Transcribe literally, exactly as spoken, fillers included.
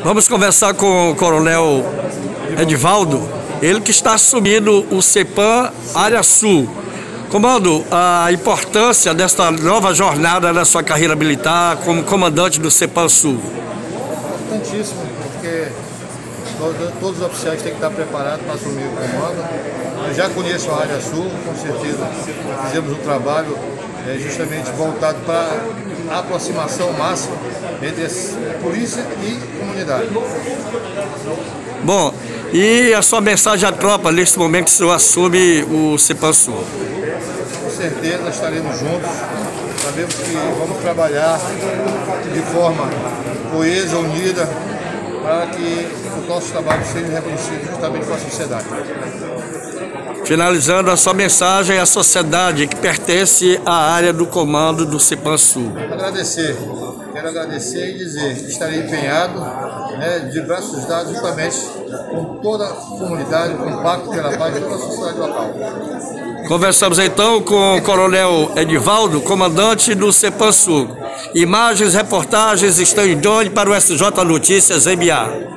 Vamos conversar com o Coronel Edivaldo, ele que está assumindo o CEPAM Área Sul. Comando, a importância desta nova jornada na sua carreira militar como comandante do CEPAM Sul. Importantíssimo, porque todos os oficiais têm que estar preparados para assumir o comando. Eu já conheço a Área Sul, com certeza fizemos um trabalho é, justamente voltado para a aproximação máxima entre a polícia e a comunidade. Bom, e a sua mensagem à tropa nesse momento que o senhor assume o CEPAM Sul? Com certeza estaremos juntos, sabemos que vamos trabalhar de forma coesa, unida, para que o nosso trabalho seja reconhecido justamente com a sociedade. Finalizando a sua mensagem à sociedade que pertence à área do comando do CEPAM Sul. Agradecer, quero agradecer e dizer que estarei empenhado, né, de braços dados justamente com toda a comunidade, com o Pacto pela Paz e toda a sociedade local. Conversamos então com o Coronel Edivaldo, comandante do CEPAM Sul. Imagens, reportagens estão em drone para o S J Notícias M A.